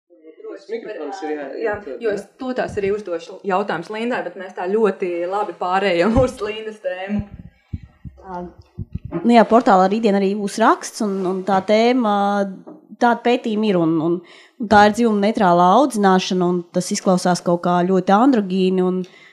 Mikrofons ir jā, jo es tūtās arī uzdošu jautājums Lindai, bet mēs tā ļoti labi pārējām uz Lindas tēmu. Nu jā, portālā rītdien arī būs raksts, un tā tēma, tāda pētījuma ir, un tā ir dzimuma neitrālā audzināšana, un tas izklausās kaut kā ļoti androgīni,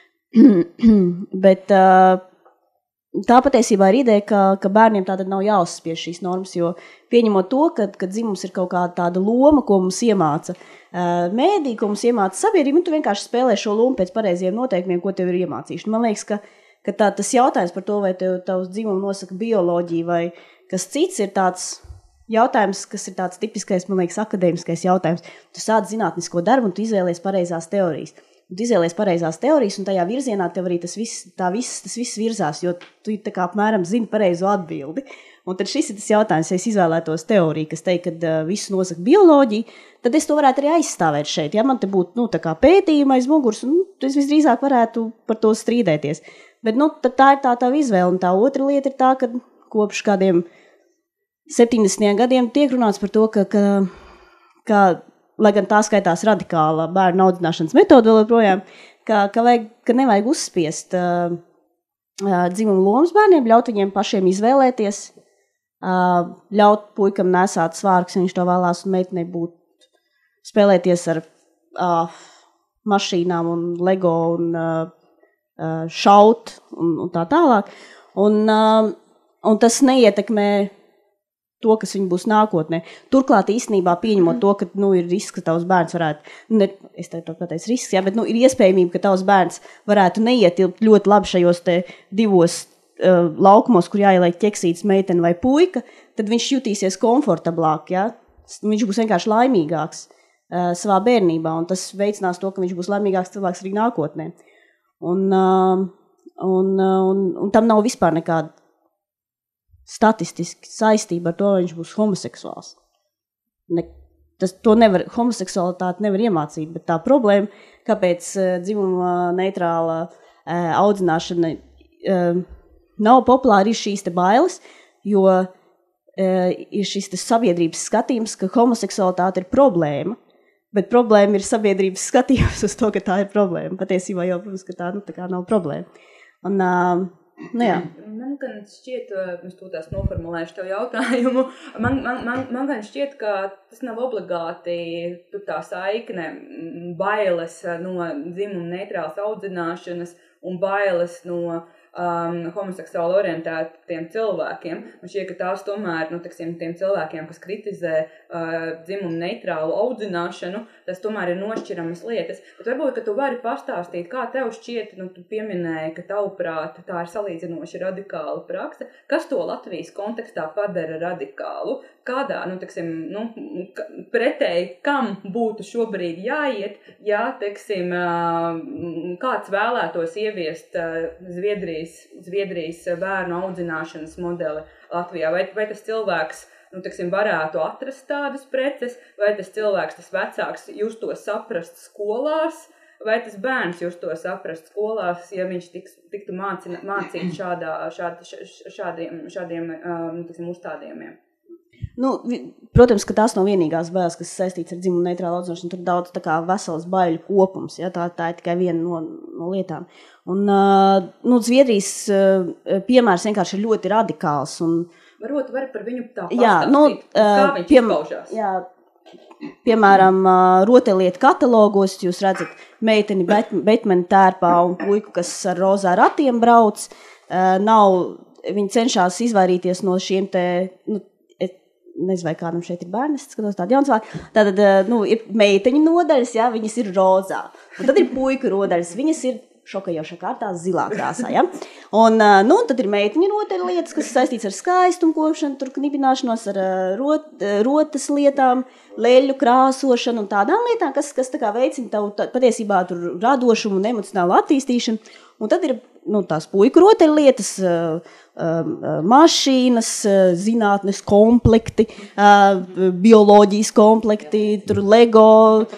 bet tā patiesībā ir ideja, ka bērniem tātad nav jāuzspiež šīs normas, jo pieņemot to, ka dzimums ir kaut kāda tāda loma, ko mums iemāca mēdī, ko mums iemāca sabiedrība, un tu vienkārši spēlē šo lomu pēc pareiziem noteikumiem, ko tev ir iemācījuši. Man liekas, ka tas jautājums par to, vai tavs dzimumu nosaka bioloģija vai kas cits, ir tāds jautājums, kas ir tāds tipiskais, man liekas, akadēmiskais jautājums. Tu sāc zinātnisko darbu un tu izvēlies pareizās teorijas. Tu izvēlies pareizās teorijas, un tajā virzienā tev arī tas viss virzās, jo tu tā kā apmēram zini pareizo atbildi. Un tad šis ir tas jautājums, ja es izvēlētos teoriju, kas teikt, ka visu nosaka bioloģija, tad es to varētu arī aizstāvēt šeit. Ja man te būtu tā kā pētījuma aiz muguras, es visdrīzāk varētu par to strīdēties. Bet tad tā ir tā izvēle. Un tā otra lieta ir tā, ka kopš kādiem 70. gadiem tiek runāts par to, ka lai gan tā skaitās radikāla bērnu audzināšanas metoda vēl joprojām, ka nevajag uzspiest dzimumu lomas bērniem, ļaut viņiem pašiem izvēlēties, ļaut puikam nesāt svārks, ja viņš to vēlās, un meitenei būt spēlēties ar mašīnām un Lego un šaut un tā tālāk. Un tas neietekmē to, kas viņi būs nākotnē. Turklāt īstenībā pieņemot to, ka ir risks, ka tavs bērns varētu, es teiktu pateicu risks, jā, bet ir iespējamība, ka tavs bērns varētu neietilpt ļoti labi šajos te divos laukumos, kur jāieliek ķeksītas meitene vai puika, tad viņš jutīsies komfortablāk, jā. Viņš būs vienkārši laimīgāks savā bērnībā, un tas veicinās to, ka viņš būs laimīgāks cilvēks arī nākotnē. Un tam nav vispār nekāda statistiski saistība ar to, vai viņš būs homoseksuāls. Homoseksualitāti nevar iemācīt, bet tā problēma, kāpēc dzimuma neitrāla audzināšana nav populāra, ir šīs te bailes, jo ir šis te sabiedrības skatījums, ka homoseksualitāte ir problēma, bet problēma ir sabiedrības skatījums uz to, ka tā ir problēma. Patiesībā jau, protams, ka tā kā nav problēma. Un, jā. Man gan šķiet, es tūtās noformulēšu tev jautājumu, man gan šķiet, ka tas nav obligāti tur tā saikne bailes no dzimuma neitrālas audzināšanas un bailes no homoseksuāli orientētiem cilvēkiem. Man šķiet, ka tās tomēr, tiem cilvēkiem, kas kritizē dzimumu neitrālu audzināšanu, tas tomēr ir nošķiramas lietas. Bet varbūt, ka tu vari pastāstīt, kā tev šķiet, tu pieminēji, ka tavuprāt tā ir salīdzinoši radikāla prakse. Kas to Latvijas kontekstā padara radikālu? Kādā, pretēji, kam būtu šobrīd jāiet, ja, kāds vēlētos ieviest Zviedrijas bērnu audzināšanas modeli Latvijā? Vai tas cilvēks, varētu atrast tādas preces, vai tas cilvēks, tas vecāks, justos saprast skolās, vai tas bērns justos saprast skolās, ja viņš tiktu mācīt šādiem uzstādījumiem? Protams, ka tās nav vienīgās bailes, kas saistīts ar dzimumu neitrālu audzināšanu. Tur daudz tā kā vesels baiļu kopums, ja? Tā ir tikai viena no lietām. Un Zviedrijas piemērs vienkārši ir ļoti radikāls. Varbūt vari par viņu tā pastāstīt, kā viņš izpaužās? Jā, piemēram, rotaļlietu katalogos jūs redzat meiteni Batmana tērpā un puiku, kas ar rozā ratiem brauc. Viņi cenšas izvairīties no šiem te... nezinu, vai kādam šeit ir bērni, es skatos tādu jauns vārdu. Tātad, ir meiteņu nodaļas, jā, viņas ir rozā. Un tad ir puiku rodaļas, viņas ir šokējošā kārtā zilā krāsā, jā. Un tad ir meiteņu rotaļlietas, kas saistīts ar skaistumu kopšanu, tur knibināšanos ar rotas lietām, leļu krāsošanu un tādām lietām, kas tā kā veicina tavu patiesībā tur radošumu un emocionālu attīstīšanu. Un tad ir tās puiku rotaļlietas, mašīnas, zinātnes komplekti, bioloģijas komplekti, tur Lego.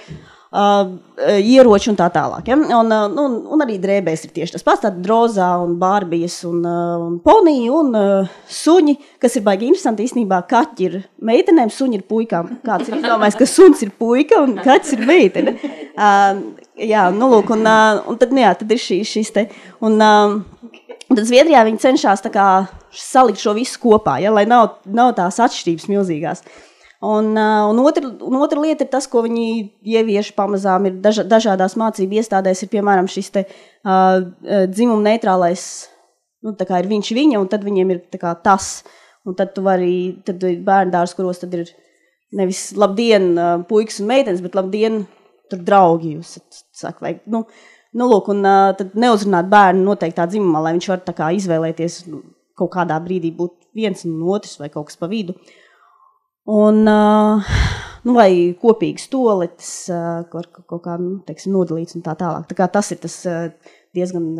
ieroči un tā tālāk. Ja? Un arī drēbēs ir tieši tas pats, tāda drozā un bārbijas un ponija un suņi, kas ir baigi interesanti īstenībā. Kaķi ir meitenēm, suņi ir puikām. Kāds ir izdomājis, ka suns ir puika un kaķis ir meitene. Jā, nu lūk, un tad, jā, tad ir šīs te. Un tad Zviedrijā viņi cenšas tā kā salikt šo visu kopā, ja? Lai nav tās atšķirības milzīgās. Un otra lieta ir tas, ko viņi ievieš pamazām ir dažādās mācību iestādēs, ir piemēram šis te dzimuma neitrālais, nu tā kā ir viņš viņa, un tad viņiem ir tā kā tas, un tad tu vari, tad ir bērndārs, kuros tad ir nevis labdien puikas un meitenes, bet labdien tur draugi, jūs saka, vai, nu lūk, un tad neuzrunāt bērnu noteiktā dzimumā, lai viņš var tā kā izvēlēties kaut kādā brīdī būt viens un otrs vai kaut kas pa vidu. Un, vai kopīgas toaletes, kaut kā, teiksim, nodalīts un tā tālāk. Tā kā tas ir tas diezgan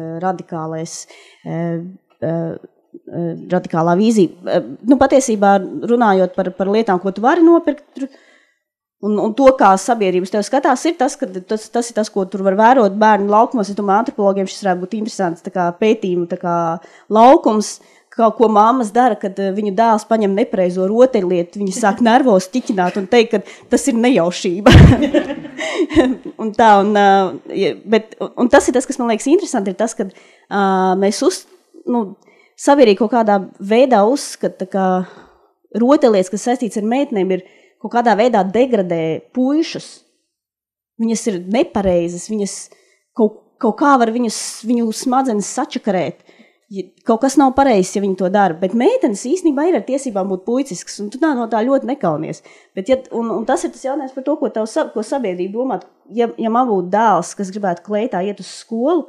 radikālā vīzija. Patiesībā runājot par lietām, ko tu vari nopirkt, un to, kā sabiedrības tev skatās, ir tas, ka tas ir tas, ko tur var vērot bērnu laukumos. Es domāju, antropologiem šis varētu būt interesants tā kā pētījumu, tā kā laukums, ko mammas dara, kad viņu dēls paņem nepareizo rotaļlietu, viņi sāk nervos ķiķināt un teikt, ka tas ir nejaušība. un tas ir tas, kas man liekas interesanti, ir tas, ka mēs sabiedrība kaut kādā veidā uzskata, ka rotaļlietas, kas saistīts ar meitenēm, ir kaut kādā veidā degradē puišus. Viņas ir nepareizas, viņas kaut kā var viņu smadzenes sačakarēt. Kaut kas nav pareizs, ja viņi to dara, bet meitenes īstenībā ir ar tiesībām būt puiciskas, un tu no tā ļoti nekaunies. Bet, un tas ir tas jautājums par to, ko sabiedrība domā. Ja man būtu dēls, kas gribētu kleitā iet uz skolu,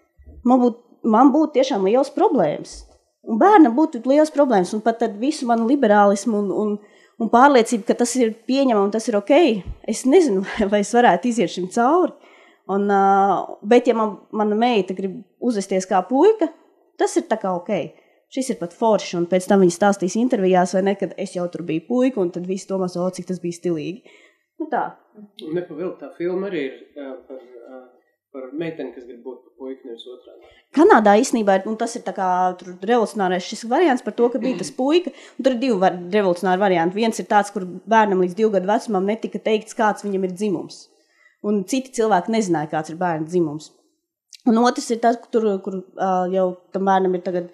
man būtu tiešām liels problēmas. Un bērnam būtu liels problēmas, un pat tad visu manu liberālismu un pārliecību, ka tas ir pieņemam un tas ir ok, es nezinu, vai es varētu iziet šim cauri. Bet ja mana meita grib uzvesties kā puika, tas ir tā kā ok. Šis ir pat forši, un pēc tam viņi stāstīs intervijās, vai ne, kad es jau tur biju puika, un tad visi domās, cik tas bija stilīgi. Nu tā. Nepavilkt, tā filma arī ir par meiteni, kas grib būt par puiku, nevis otrādi. Kanādā īstenībā, un tas ir tā kā tur revolucionārais šis variants par to, ka bija tas puika, un tur ir divi revolucionāri varianti. Viens ir tāds, kur bērnam līdz 2 gadu vecumam netika teikts, kāds viņam ir dzimums. Un citi cilvēki nezināja, kāds ir bērna dzimums. Un otrs ir tas, kur jau tam bērnam ir tagad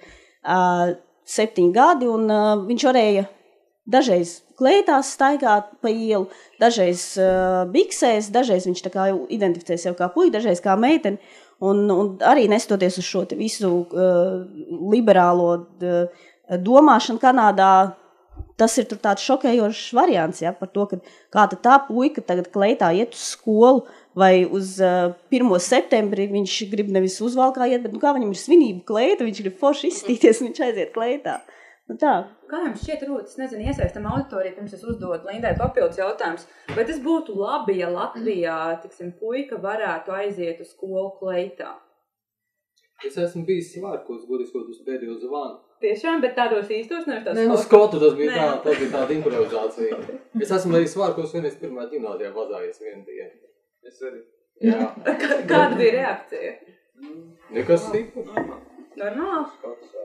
7 gadi, un viņš varēja dažreiz kleitās staigāt pa ielu, dažreiz biksēs, dažreiz viņš tā kā identificē sev kā puika, dažreiz kā meiteni, un arī nestoties uz šo te visu liberālo domāšanu Kanādā, tas ir tur tāds šokējošs variants, ja, par to, ka kāda tā puika tagad kleitā iet uz skolu, vai uz 1. septembrī viņš grib nevis uzvalkā iet, bet kā viņam ir svinība kleita, viņš grib forši izstīties un viņš aiziet kleitā. Nu tā. Kā jums šķiet, Rūt, es nezinu, iesaistam auditoriju, pirms es uzdodu Lindai papildus jautājums, vai tas būtu labi, ja Latvijā, tiksim, puika varētu aiziet uz skolu kleitā? Es esmu bijis svārkos, godiskot uz pēdējo zvanu. Tiešām, bet tādos īstos nevis tās skotu? Skotu, tas bija tāda improvizācija. Es esmu arī svārkos vienreiz pirmā ģimnāzijā vazājies vienu dienu. Es arī. Jā. Kāda bija reakcija? Nekas tīpa. Normāls?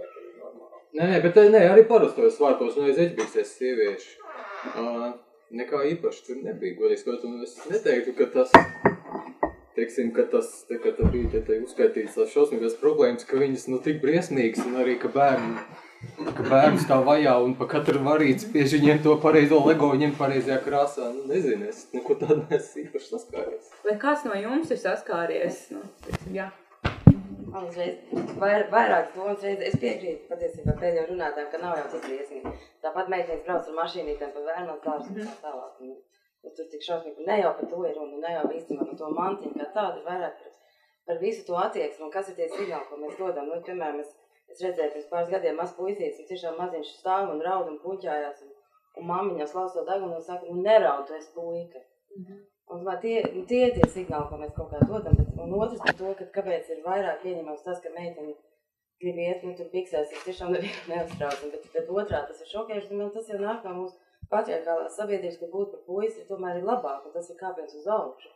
Nē, bet arī parastojos svārkos un aiz eģbiksies sievieši. Nekā īpaši tur nebija, godiskot, un es neteiktu, ka tas... Teiksim, ka tas bija uzskaitīts tās šausmīgās problēmas, ka viņas tik briesmīgas un arī, ka bērns tā vajā un pa katru varīts pieši ņem to pareizo lego, ņem pareizajā krāsā. Nu, nezinu, es neko tādu neesmu īpaši saskāries. Vai kāds no jums ir saskāries? Nu, teiksim, jā. Man uzreiz vairākas domas reizes. Es piekrītu patiesībā pēdējo runātājiem, ka nav jau tik briesmīgi. Tāpat meitenes brauc ar mašīnītēm pa vērnos dārstu un tā tālāk. Un tur tik šausmīgi, ne jau par to ir un ne jau īstenībā par to mantiņu, kā tādu ir vairāk par visu to attieksmi un kas ir tie signāli, ko mēs dodam. Nu, piemēram, es redzēju pirms pāris gadiem maz puisītis, un tiešām maziņš stāv un raud un puņķājās, un mammiņā slauso degunu un saka, nu neraud, tu esi puika. Un tie ir tie signāli, ko mēs kaut kā dodam, bet un otrs par to, ka kāpēc ir vairāk ieņemams tas, ka meiteni grib iet, nu tur biksēs, es tiešām neuztraucam, bet otrā tas ir šokējuši, un tas jau nāk no mūsu patriarkālās sabiedrības, ka būt par puisi tomēr ir labāk, un tas ir kāpiens uz augšu.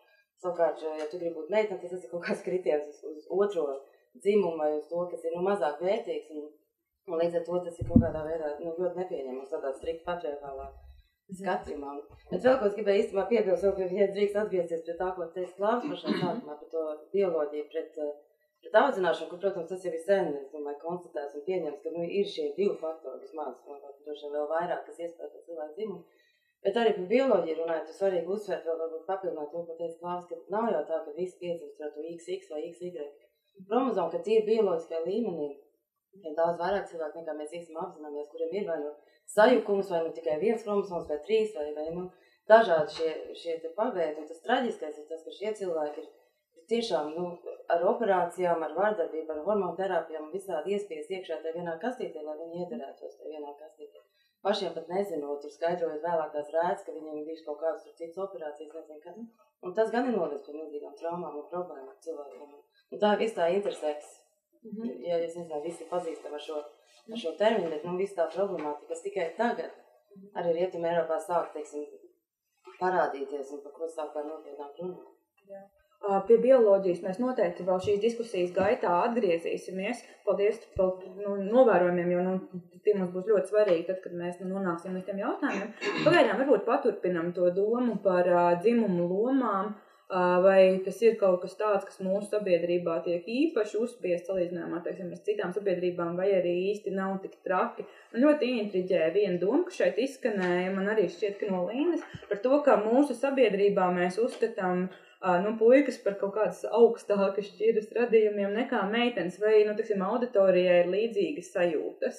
Savukārt, ja tu gribi būt meitene, tas ir kaut kāds kritiens uz otro dzimumu vai uz to, kas ir mazāk vērtīgs. Un līdz ar to tas ir kaut kādā veidā ļoti nepieņemams tādā strikti patriarchālā skatījumā. Bet vēl, ko es gribēju īstenībā piebilst, ja drīkst atgriezties pie tā, ko teica Klāvs pašā sākumā par to bioloģiju pret audzināšanu, kur, protams, tas jau ir sen, es domāju, konstatēts un pieņems, ka ir šie divi faktori vismaz, un vēl vairāk, kas iespēja par cilvēku dzimumu. Bet arī par bioloģiju runājot, ir svarīgi uzsvērt vēl varbūt papildināt to, ko teica Klāvs, ka nav jau tā, ka visi piedzimst ar to XX vai XY kromozomu, ka tie bioloģiskajā līmenī ir daudz vairāk cilvēku, nekā mēs īsti apzināmies, kuriem ir vai sajukums, vai tikai viens kromosoms, vai 3, vai dažādi šie te paveidi. Un tas traģiskais ir tas, ka šie cilvēki ir tiešām ar operācijām, ar vārdarbību, ar hormonu terapijām visādi iespies iekšā tajā vienā kastītē, lai viņi iedarētos tajā vienā kastītē. Pašiem pat nezinot, tur skaidrojot vēlāk tās rēdz, ka viņiem ir bijuši kaut kādas citas operācijas, nezinu, kas. Un tas gan ir novest pie milzīgām traumām un problēmām cilvēkiem. Un tā viss tā interseks, ja es nezinu, visi pazīstam ar šo terminu, bet viss tā problemātika, kas tikai tagad arī Rietumē Eiropā sāk, teiksim, parādīties un par ko sāk par nopietnām runām. Jā. Pie bioloģijas mēs noteikti vēl šīs diskusijas gaitā atgriezīsimies. Paldies par novērojumiem, jo tie mums būs ļoti svarīgi, tad, kad mēs nonāksim līdz tiem jautājumiem. Pagaidām varbūt paturpinam to domu par dzimumu lomām, vai tas ir kaut kas tāds, kas mūsu sabiedrībā tiek īpaši uzspiest salīdzinājumā, teiksim, ar citām sabiedrībām, vai arī īsti nav tik traki. Man ļoti intriģēja viena doma, kas šeit izskanēja, man arī šķiet, ka no Līnas, par to, ka mūsu sabiedrībā mēs uzskatām puikas par kaut kādas augstākas šķiras radījumiem nekā meitenes, vai, teiksim, auditorijai ir līdzīgas sajūtas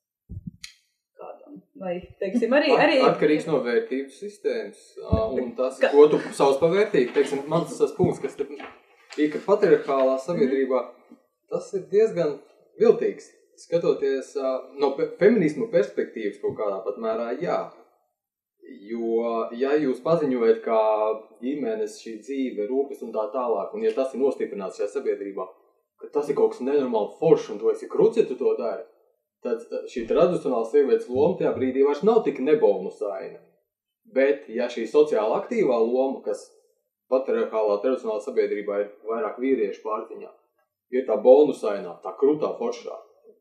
kādam, vai, teiksim, arī... Atkarīgs no vērtības sistēmas, un tas, ko tu savs pavērtīgi, teiksim, mans tas punkts, kas te ir patriarchālā sabiedrībā, tas ir diezgan viltīgs. Skatoties no feminismu perspektīvas kaut kādā pat mērā, jā. Jo, ja jūs paziņojat, kā ģimenes šī dzīve, rūpes un tā tālāk, un ja tas ir nostiprināts šajā sabiedrībā, ka tas ir kaut kas nenormāli foršs un tu esi kruci, tu to dari, tad šī tradicionāla sievietes loma tajā brīdī vairs nav tik nebonusaina. Bet, ja šī sociāli aktīvā loma, kas patriarchālā tradicionālā sabiedrībā ir vairāk vīriešu pārziņā, ir tā bonusainā, tā krutā foršā,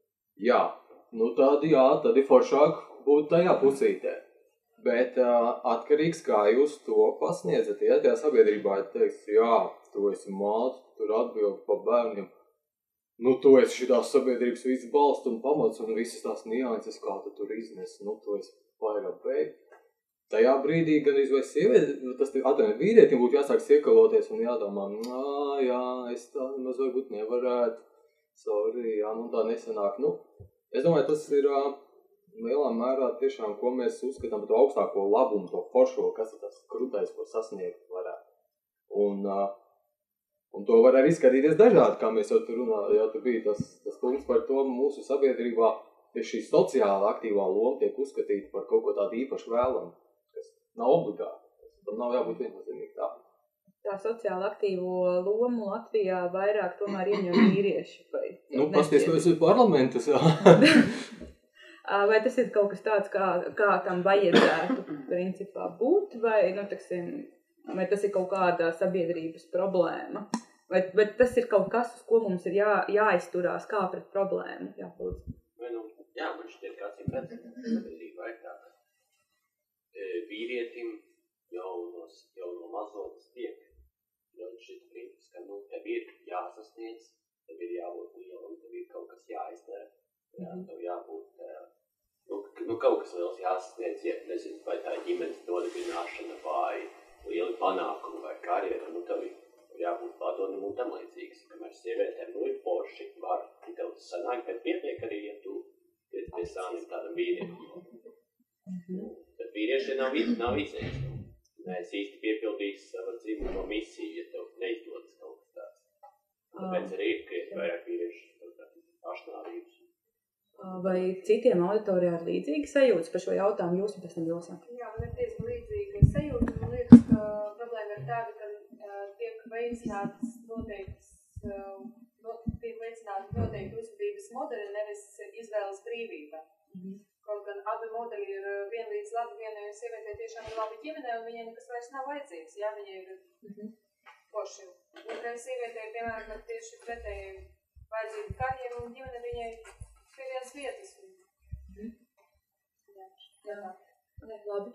tad ir foršāk būt tajā pusītē. Bet atkarīgs, kā jūs to pasniedzat, ja tajā sabiedrībā teiks, tu esi māte, tur atbildi par bērniem, tu esi šitās sabiedrības viss balsts un pamats un visas tās nianses, kā tu tur iznes, tu esi vairāk beig. Tajā brīdī gan izvēs sievieti, tas atdien vīrietim būtu jāsāk iekaloties un jādomā, es tā nemaz varbūt nevarētu, sorry, tā nesanāk. Es domāju, tas ir... lielā mērā tiešām, ko mēs uzskatām par to augstāko labumu, to foršo, kas ir tas krutais, ko sasniegt varētu. Un to var arī skatīties dažādi, kā mēs jau tur runājām, jau tur bija tas punkts par to mūsu sabiedrībā, ja šī sociāla aktīvā loma tiek uzskatīta par kaut ko tādu īpaši vēlamu, kas nav obligāti, tam nav jābūt viennozīmīgi tā. Tā sociāli aktīvo lomu Latvijā vairāk tomēr ieņem vīrieši. Pasties parlamentus, Vai tas ir kaut kas tāds, kā tam vajadzētu principā būt, vai, vai tas ir kaut kāda sabiedrības problēma? Vai tas ir kaut kas, uz ko mums ir jāizturās kā pret problēmu? Man šķiet, kāds ir pēc sabiedrībā ir tā, ka vīrietim jau no mazotas tiek šis princips, ka tev ir jāsasniedz, tev ir jābūt lielam, tev ir kaut kas jāizdara. Tev jābūt, kaut kas liels jāsasniedz, nezinu, vai tā ir ģimenes nodibināšana, vai lieli panākumi, vai karjera, tev ir jābūt padonim un tam līdzīgs, kamēr sievietēm, ir forši, var, tev tas sanāk, bet pietiek arī, ja tu pie sānim tādam vīrietim. Bet vīrieši nav iznieks. Mēs īsti piepildīs savu dzīvumu misiju, ja tev neizdodas kaut kas tāds. Tāpēc arī ir, ka ir vairāk vīrieši pašnāvības. Vai citiem auditorijā ir līdzīgi sajūtas par šo jautājumu jūs un pēc tam jūs? Jā, man ir diezgan līdzīga sajūta. Man liekas, ka problēma ir tāda, ka tiek veicinātas noteikti uzvedības modeļi, nevis izvēles brīvība. Kaut gan abi modeļi ir vienlīdz labi, vienai sievietei tiešām ir labi ģimenē, un viņai nekas vairs nav vajadzīgs. Jā, viņai ir forši. Otrais sievietē, piemēram, ar tieši pretēji vajadzību karjeru un ģimene viņai pie vienas vietas. Jā, labi.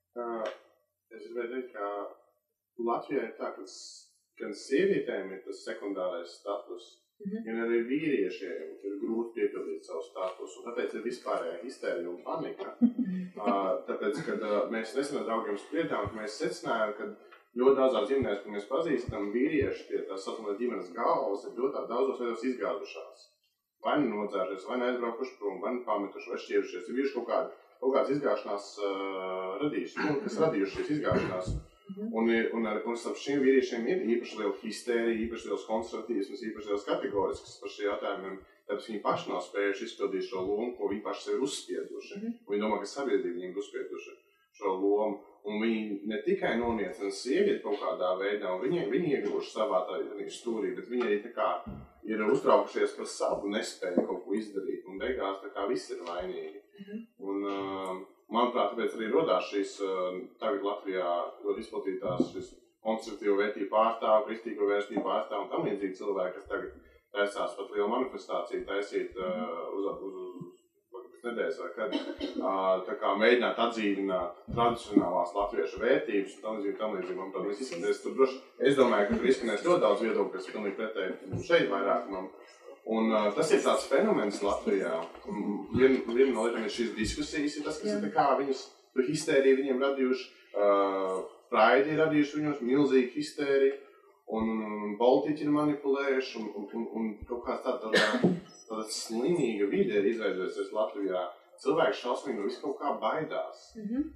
Es gribēju teikt, ka Latvijā ir tā, ka gan sievietēm ir tas sekundārais status, gan arī vīriešiem ir grūti piepildīt savu status, un tāpēc ir vispārējā histērija un panika. Tāpēc, kad mēs nesen ar draugiem spriedām, ka mēs secinājām, ka ļoti daudzās ģimenēs, ko mēs pazīstam, vīrieši tie tās saucamās ģimenes galvas ir ļoti daudzos veidos izgāzušās. Vai nu nodzērušies, vai neaizbraukuši prom, vai nu pametuši, vai šķierušies. Ir vīrieši kaut kādas izgāšanās radījuši, kas radījušies izgāšanās. Un starp šiem vīriešiem ir īpaši liela histērija, īpaši liels konservatīvisms, īpaši liels kategorisks par šiem jautājumiem. Tāpēc viņi paši nav spējuši izpildīt šo lomu, ko viņi paši sev ir uzspieduši. Viņi domā, ka sabiedrība viņiem ir uzspieduši šo lomu. Un viņi ne tikai noniecina sievieti kaut kādā veidā, un viņi ieguvuši savā tādā stūrī, bet viņi arī tā kā ir uztraukušies par savu nespēju kaut ko izdarīt, un beigās tā kā viss ir vainīgi. Un, manuprāt, tāpēc arī rodās šīs tagad Latvijā ļoti izplatītās šis konservatīvo vērtību pārstāvu, kristīgo vērtību pārstāvu un tam līdzīgi cilvēki, kas tagad taisās pat lielu manifestāciju taisīt uz nedēļas vai kad, tā kā mēģināt atdzīvināt tradicionālās latviešu vērtības un tam līdzīgi, manuprāt, mēs izskaties tur droši. Es domāju, ka tur izskanēs ļoti daudz viedokļu, kas pilnīgi pretēji šeit vairākumam. Un tas ir tāds fenomens Latvijā. Viena no lietām ir šīs diskusijas, ir tas, kas ir tā kā viņus, tu histēriju viņiem radījuši, praidi ir radījuši viņos milzīgi histēriju, un politiķi ir manipulējuši, un kaut kāds tāda slimīga vide ir izveidojusies Latvijā. Cilvēki šausmīgi no visu kaut kā baidās.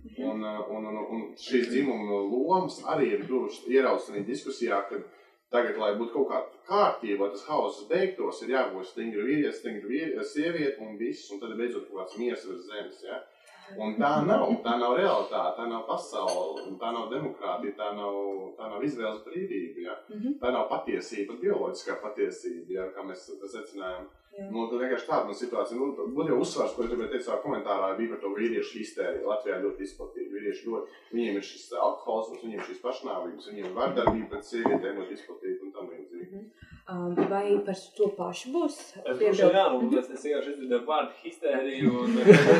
Un šīs dzimuma lomas arī ir kļuvušas ieraudzīt diskusijā, kad tagad, lai būtu kaut kāda kārtība, lai tas hauss beigtos, ir jābūt stingri vīrietis, stingri sievieti un viss, un tad ir beidzot kaut kāds miers virs zemes, ja? Un tā nav realitāte, tā nav pasaule, tā nav demokrātija, tā nav izvēles brīvība, ja? Tā nav patiesība, bioloģiskā patiesība, ja? Kā mēs secinājām. Nu, tad vienkārši tāda situācija. Būtu jau uzsvars, ko es gribēju teikt savā komentārā, bija par to vīriešu histēriju. Latvijā ļoti izplatīta. Vīrieši ļoti, viņiem ir šis alkoholisms, viņiem ir šis pašnāvības, viņiem ir vardarbība pret sievietēm ļoti izplatīta un tam līdzīgi. Vai par to pašu būs? Es būšu jānūdās, es vienkārši izdzirdēju vārdu histēriju un...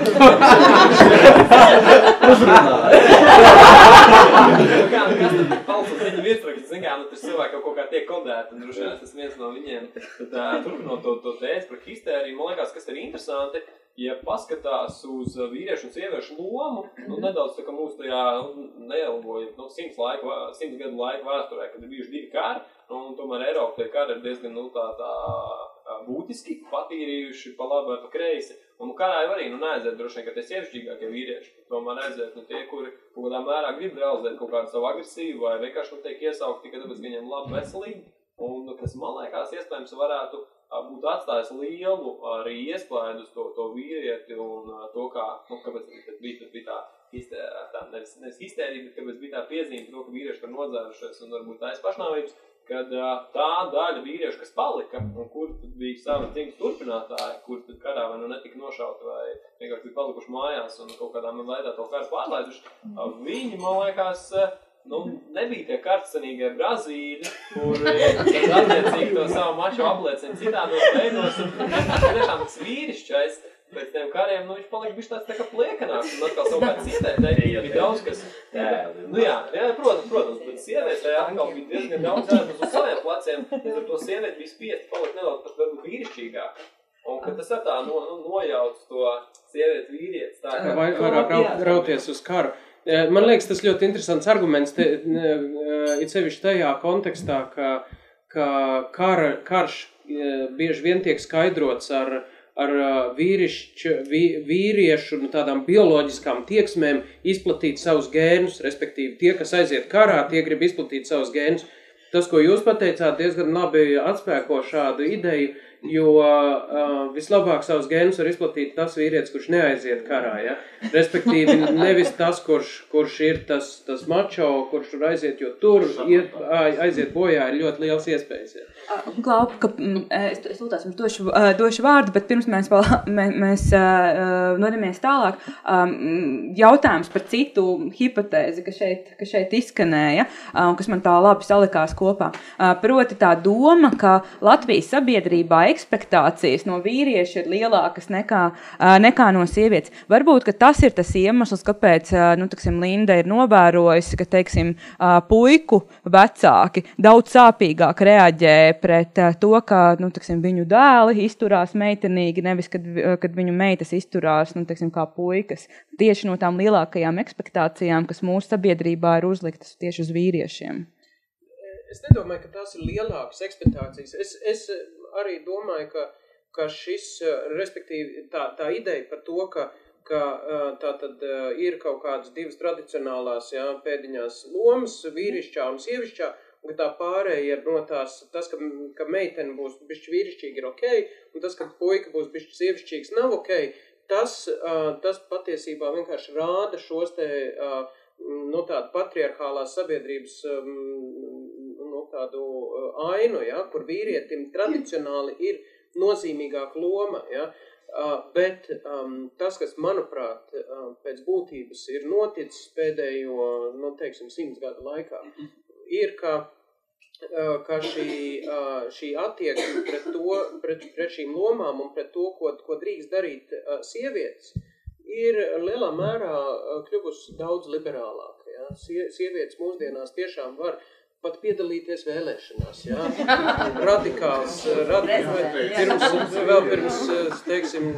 Kas tad palsot viņu virsraksts, zin kā, tas cilvēki kaut kā tiek kodēti, un droši vien tas viens no viņiem. Tad turpinot to tēzi par histēriju, man liekas, kas ir interesanti, ja paskatās uz vīriešu un sieviešu lomu, nedaudz tā kā mūs tajā neilgoja 100 gadu laika vēsturē, kad ir bijuši 2 kari, un tomēr Eiropa tie kari ir diezgan tā būtiski patīrījuši pa labi vai pa kreisi. Un karā jau arī neaiziet droši vien, ka tie sievišķīgākie vīrieši, tomēr aiziet tie, kuri kaut kādā mērā grib realizēt kaut kādu savu agresīvu vai vienkārši tiek iesaukti tikai tāpēc, ka viņiem labi veselīgi. Un kas man liekas iespējams varētu būt atstājis lielu arī iespēju uz to vīrieti un to, kāpēc bija tā nevis histērija, bet kāpēc bija tā piezīme to, ka vīrieši var nodzērušies un varbūt taisa pašnāvības, kad tā daļa vīriešu, kas palika un kur bija savi dzīves turpinātāji, kur tad karā vai netika nošauti vai vienkārši bija palikuši mājās un kaut kādā veidā to karu pārlaiduši, viņi, man liekas, nebija tie kartsenīgie brazīļi, kur tad attiecīgi to savu maču apliecina citādos veidos, un tiešām tas vīrišķais pēc tiem kariem, viņš palika bišķi tāds tā kā pliekanāks, un atkal savukārt sievietē bija daudz, kas... Protams, bet sievietē atkal bija diezgan daudz ēdus uz saviem pleciem, tad ar to sievieti bija spiesti palikt nedaudz pat varbūt vīrišķīgāk. Un kad tas ir tā nojauc to sievieti vīrietis, tā kā... Vairāk rauties uz karu. Man liekas, tas ļoti interesants arguments, it sevišķi tajā kontekstā, ka karš bieži vien tiek skaidrots ar vīriešu tādām bioloģiskām tieksmēm izplatīt savus gēnus, respektīvi tie, kas aiziet karā, tie grib izplatīt savus gēnus. Tas, ko jūs pateicāt, diezgan labi atspēko šādu ideju, jo vislabāk savus gēnus var izplatīt tas vīrietis, kurš neaiziet karā, ja? Respektīvi, nevis tas, kurš ir tas mačo, kurš tur aiziet, jo tur aiziet bojā ir ļoti liels iespējas. Ja? Klau, ka es lūtās jums došu vārdu, bet pirms mēs nodamies tālāk, jautājums par citu hipotēzi, ka šeit izskanēja, un kas man tā labi salikās kopā. Proti tā doma, ka Latvijas sabiedrībā ekspektācijas no vīrieša ir lielākas nekā no sievietes. Varbūt, ka tas ir tas iemesls, kāpēc, Linda ir novērojusi, ka, puiku vecāki daudz sāpīgāk reaģē pret to, ka, viņu dēli izturās meitenīgi, nevis, kad viņu meitas izturās, kā puikas. Tieši no tām lielākajām ekspektācijām, kas mūsu sabiedrībā ir uzliktas tieši uz vīriešiem. Es nedomāju, ka tās ir lielākas ekspektācijas. Es arī domāju, ka šis, respektīvi, tā ideja par to, ka tā tad ir kaut kādas divas tradicionālās pēdiņās lomas, vīrišķā un sievišķā, un ka tā pārēja ir no tas, ka meitene būs bišķi vīrišķīgi ir okei, un tas, ka puika būs bišķi sievišķīgs nav okei, tas patiesībā vienkārši rāda šos tādu patriarchālās sabiedrības tādu ainu, kur vīrietim tradicionāli ir nozīmīgāka loma, bet tas, kas, manuprāt, pēc būtības ir noticis pēdējo, 100 gadu laikā, ir, ka šī attieksme pret šīm lomām un pret to, ko drīkst darīt sievietes, ir lielā mērā kļuvusi daudz liberālāka. Ja? Sievietes mūsdienās tiešām var pat piedalīties vēlēšanās. Ja? Radikāls, pirms, teiksim,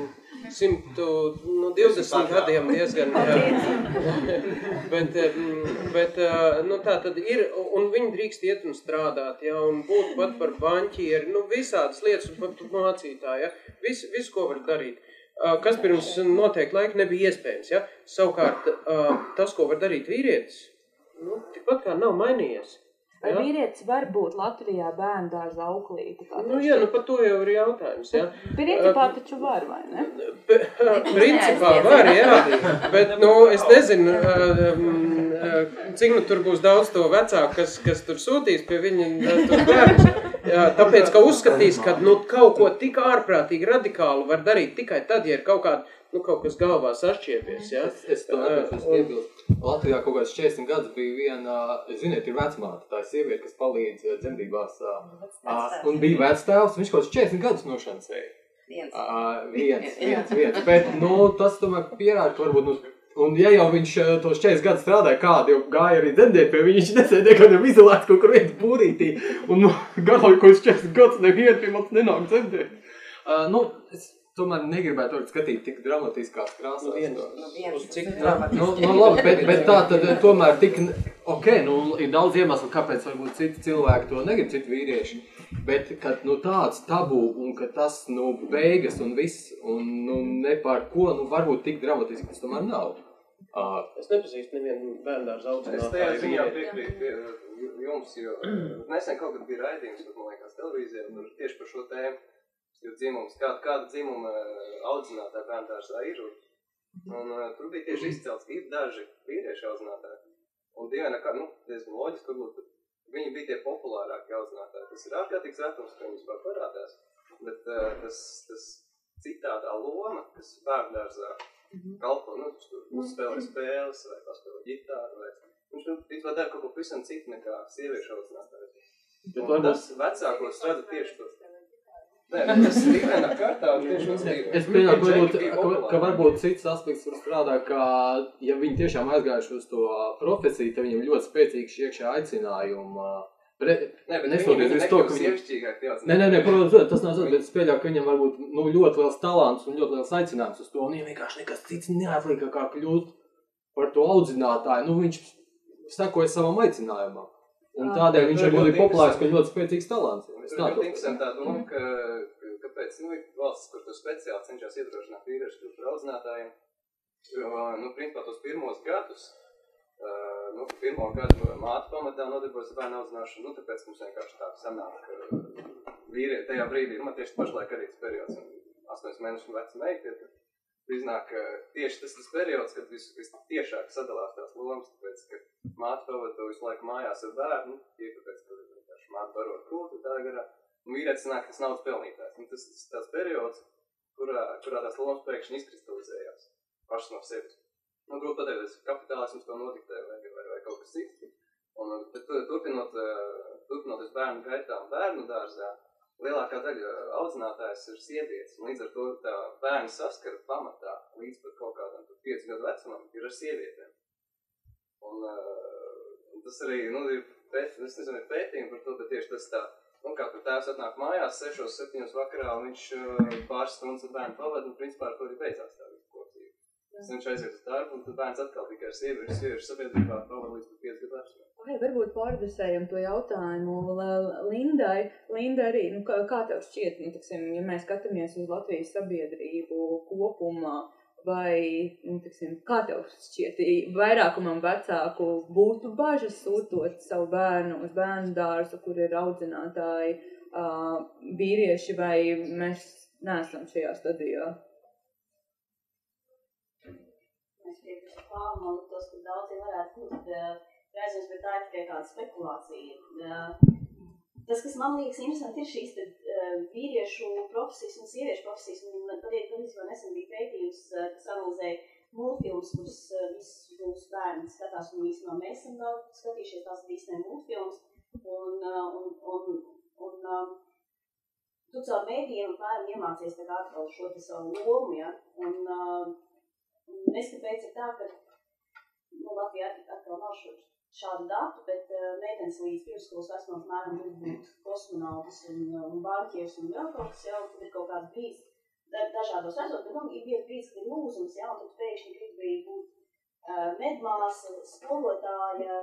120 gadiem diezgan, bet tā tad ir, un viņi drīkst iet un strādāt, un būt pat par baņķieri, visādas lietas, un pat mācītāji, visu, ko var darīt. Kas pirms noteikti laika nebija iespējams, Savukārt, tas, ko var darīt vīrietis, tikpat kā nav mainījies. Vai vīrietis var būt Latvijā bērndārza auklīti? Par to jau ir jautājums, Principā taču var, vai ne? Principā var, bet, es nezinu, cik tur būs daudz to vecāku, kas tur sūtīs pie viņa tos bērnus. Tāpēc, ka uzskatīs, ka kaut ko tik ārprātīgi radikālu var darīt tikai tad, ja ir kaut kas galvā sašķiepies, Es to iebilstu. Latvijā kaut kāds 40 gadus bija viena, ziniet, ir vecmāte, tā ir sieviete, kas palīdz dzemdībās, un bija vectēvs, viņš kaut kāds 40 gadus nošancēja. Viens. Bet, tas tomēr pierāda, ka varbūt, un ja jau viņš tos 40 gadus strādāja, kādi jau gāja arī dzemdēt pie viņš nesēdēja, kad jau izolēts kaut kur viens būrītī, un garauj kaut kāds 40 gadus nevienu pie mums nenāk dzemdēt. Es tomēr negribētu skatīt tik dramatiskās krāsās. Labi, bet tā tad tomēr tik, ir daudz iemeslu, kāpēc varbūt citi cilvēki to negrib, citi vīrieši, bet, kad tāds tabū un ka tas, beigas un viss, un ne par ko, varbūt tik dramatiski tas tomēr nav. Es nepazīstu nevienu bērndārza audzinātāju. Es tajā ziņā piekrītu jums, jo nesen kaut kad bija raidījums, man liekas, televīzijā, tieši par šo tēmu. Jo dzimums, kāda dzimuma audzinātāja bērndārzā ir. Un tur bija tieši izcelts, ka ir daži vīrieši audzinātāji. Un diezgan loģiski, varbūt viņi bija tie populārākie audzinātāji. Tas ir ārkārtīgs retums, ka viņus var parādās. Bet tas citādā loma, kas bērndārzā kalpo, uzspēlē spēles vai paspēlē ģitāru, viņš īstenībā dara kaut ko pavisam citu nekā sieviešu audzinātāji. Un tas vecākos rada tieši to. Tas ir vienā kārtā. Es pieļauju, ka varbūt cits aspekts var strādāt, ka ja viņi tiešām aizgājuši uz to profesiju, tad viņiem ļoti spēcīgs iekšā aicinājuma. Nestoties uz to, ka viņi... Nē, protams, tas nav zināms, bet es pieļauju, ka viņam varbūt ļoti liels talants un ļoti liels aicinājums uz to, un viņam vienkārši nekas cits neatliek kā kļūt par to audzinātāju. Viņš sekoja savam aicinājumam. Un tādēļ viņš ir ļoti populārs, ka ļoti spēcīgs talants. Es ļoti interesanti tā doma, kāpēc valsts, kur to speciāli cenšas iedrošināt vīrieši kļūt par audzinātājiem. Principā tos pirmos gadus, pirmo gadu māte pamatā nodarbojas ar bērnu audzināšanu, tāpēc mums vienkārši tā sanāk tajā brīdī, man tieši pašlaik arī tas periods, 8 mēnešu veca meita, iznāk tieši tas periods, kad tiešāk sadalās tās lomas, tāpēc, ka māte pavada to visu laiku mājās ar bērnu, tāpēc, ka māte barot krūti tā garā, un vīrietis nāk tas naudas pelnītājs. Un tas tāds periods, kurā tās lomas pēkšņi izkristalizējās pašas no sevis. Nu, grūti pateikt, kapitālisms to notiktē vai kaut kas cits. Bet turpinoties bērnu gaitām bērnu dārzā, lielākā daļa audzinātājs ir sievietes, un līdz ar to tā bērnu saskara pamatā līdz pat kaut kādam 5 gadu vecumam ir ar sievietēm. Un tas arī, ir pētījumi par to, bet tieši tas tā, kā tur tēvs atnāk mājās 6-7 vakarā, un viņš pāris stundas ar bērnu pavada, un principā ar to arī beidzās tā visu kopību. Viņš aiziet uz darbu, un tad bērns atkal tikai ar sieviešu sabiedrībā pavada līdz pat 5 gadu vecumam. Vai varbūt pārdresējam to jautājumu Lindai. Linda arī, kā tev šķiet, ja mēs skatāmies uz Latvijas sabiedrību kopumā, vai, kā tev šķiet, vairākumam vecāku būtu bažas sūtot savu bērnu uz bērnu dārzu, kur ir audzinātāji vīrieši, vai mēs neesam šajā stadijā? Mēs piekrītu Pāvim, un tos, ka daudzi varētu būt reizēs, bet tā ir tikai kāda spekulācija. Tas, kas man liekas interesanti, ir šīs vīriešu profesijas un sieviešu profesijas. Un patiesībā nesen bija pētījums, kas analizēja multfilmus, kurus visus mūsu bērni skatās. Un īstenībā mēs esam daudz skatījušies tās Disney multfilmus. Un tu caur mēdījiem bērni iemācies tā kā atkal šo te savu lomu, ja? Un neskapēc ir tā, ka Latvijā atkal nav šādu datu, bet meitenes līdz pirmsskolas vecumam mēram grib būt kosmonautis un banķieris un vēl kaut kas, tad ir kaut kāds brīdis, dažādos vecos, bet ir viens brīdis, kad ir lūzums, un tad pēkšņi grib būt medmāsa, skolotāja,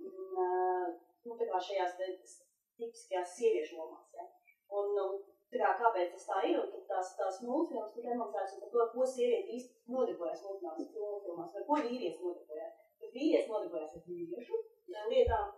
tā kā šajās tipiskajās sieviešu lomās, ja. Un kāpēc tas tā ir, un tad tās multfilmas tikai demonstrēs par to, ko sievieti īsti nodarbojas multfilmās, par ko vīrietis nodarbojas. Tad vīrietis nodarbojas ar vīriešu lietām,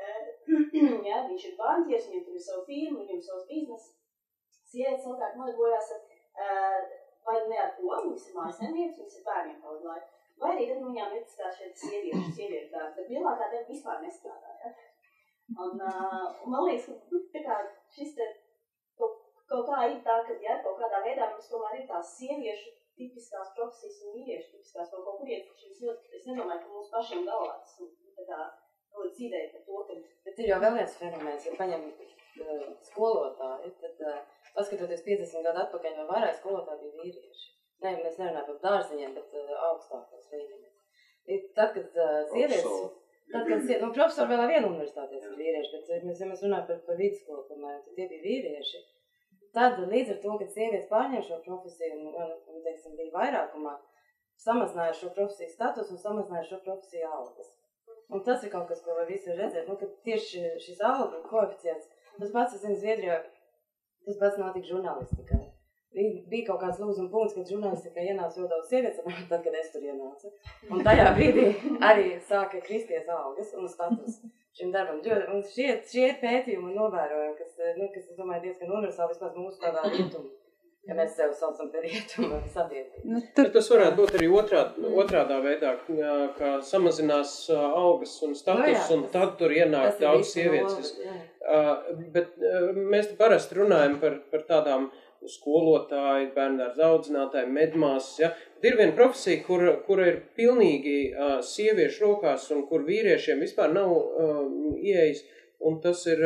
ja, viņš ir banķieris, viņam tur ir savu firmu, viņam ir savs biznes. Sievietes savukārt nodarbojas vai ne ar ko, viņas ir mājasēmnieces, viņas ir bērniem kaut laiku. Vai arī tad viņām ir tā šeit sieviešu dārgi, bet lielākā daļa vispār nestrādā. Ja? Un man liekas, ka šis te kaut kā ir tā, ka kaut kādā veidā mums tomēr ir tās sieviešu tipiskās profesijas un vīriešu tipiskās kaut kur iet. Es nedomāju, ka mums pašiem galvā tas ļoti ideja par to, ka... Bet ir jau vēl viens fenomens, ja paņem skolotāji, tad paskatoties 50 gadu atpakaļ, vai vairāk skolotāji bija vīrieši. Ne, mēs nerunājam par dārziņiem, bet augstākos līmeņiem. Tad, kad sievietes... profesori vēl vienu universitātēs ir vīrieši, bet ja mēs runājam par vidusskolu, piemēram, tad tie bija vīrieši. Tad līdz ar to, kad sievietes pārņem šo profesiju un bija vairākumā, samazināja šo profesiju status un samazināja šo profesiju algas. Un tas ir kaut kas, ko visi var redzēt, ka tieši šis alga koeficients, tas pats, es zinu, Zviedrijā, tas pats notika žurnālistikai. Bija kaut kāds lūzuma punkts, kad žurnālistikai ienāca ļoti daudz sievietes, tad, kad es tur ienācu. Un tajā brīdī arī sāka kristies algas un status šim darbam. Un šie pētījumi novērojami, kas es domāju, diezgan universāli vismaz mūsu tādā rietumu, ja mēs sev saucam par rietumu sabiedrību. Tas varētu būt arī otrādā veidā, ka samazinās algas un status, un tad tur ienāk daudz sievietes. Bet mēs parasti runājam par tādām skolotāji, bērndārza audzinātāji, medmāsas, ja. Ir viena profesija, kura ir pilnīgi sieviešu rokās un kur vīriešiem vispār nav ieejas, un tas ir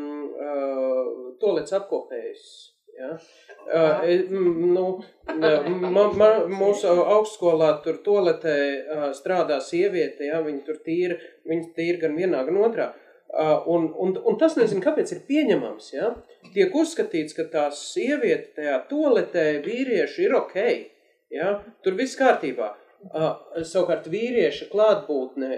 toalets apkopējs. Ja. Mūsu augstskolā tur toaletē strādā sieviete, ja, viņa tur tīra gan vienā, gan otrā. Un tas nezinu, kāpēc ir pieņemams, ja? Tiek uzskatīts, ka tā sieviete tajā toaletē vīrieši ir ok, ja? Tur viss kārtībā. Savukārt vīrieša klātbūtne,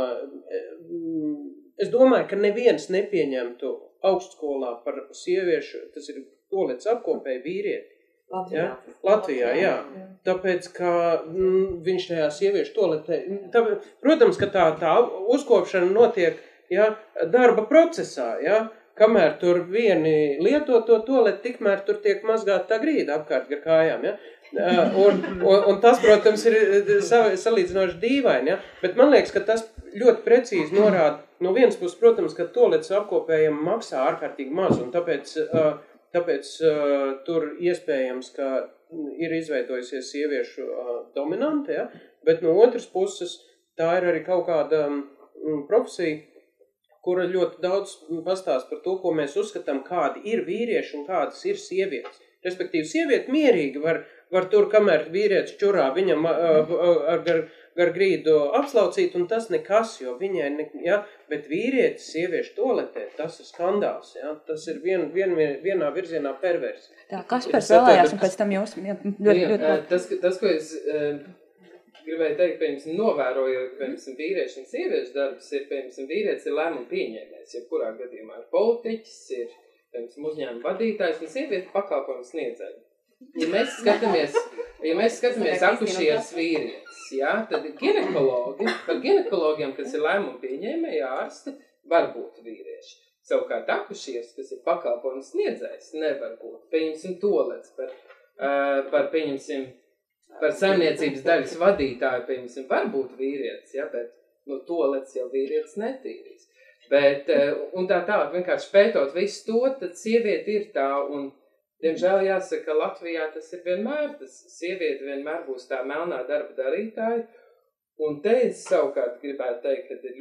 es domāju, ka neviens nepieņemtu augstskolā par sieviešu, tas ir toalets apkopēja vīrieti. Latvijā, jā. Tāpēc, ka viņš tajā sieviešu toaletē, protams, ka tā uzkopšana notiek, ja, darba procesā, ja, kamēr tur vieni lieto to toaleti, tikmēr tur tiek mazgāta tā grīda apkārt gar kājām, ja? Un tas, protams, ir salīdzinoši dīvaini, ja? Bet man liekas, ka tas ļoti precīzi norāda, no vienas puses, protams, ka toaletes apkopējiem maksā ārkārtīgi maz, un tāpēc tur iespējams, ka ir izveidojusies sieviešu dominante, ja? Bet no otras puses, tā ir arī kaut kāda profesija, kura ļoti daudz pastāst par to, ko mēs uzskatām, kādi ir vīrieši un kādas ir sievietes. Respektīvi, sieviete mierīgi var tur, kamēr vīrietis čurā, viņam gar grīdu apslaucīt, un tas nekas, jo viņai, ja, bet vīrietis sieviešu toaletē, tas ir skandāls, ja, tas ir vienā virzienā perversi. Tā, Kaspars vēlējās, un pēc tam jūs ļoti. Tas, ko es gribēju teikt, piemēram, novērojot, piemēram, vīriešu un sieviešu darbus, ir, piemēram, vīrietis ir lēmumu pieņēmējs, jebkurā gadījumā ir politiķis, ir, piemēram, uzņēmuma vadītājs un sieviete pakalpojumu sniedzēji. Ja mēs skatāmies akušieras vīrietis, jā, tad par ginekologiem, kas ir lēmumu pieņēmēji ārsti, var būt vīrieši. Savukārt akušieras, kas ir pakalpojumu sniedzējs, nevar būt. Pieņemsim tolets par saimniecības daļas vadītāju, piemēram, var būt vīrietis, ja, bet no tolets jau vīrietis netīrīs. Bet, un tā vienkārši pētot visu to, tad sieviete ir tā, un, diemžēl jāsaka, ka Latvijā tas ir vienmēr, sieviete vienmēr būs tā melnā darba darītāja, un te es savukārt gribētu teikt, ka ir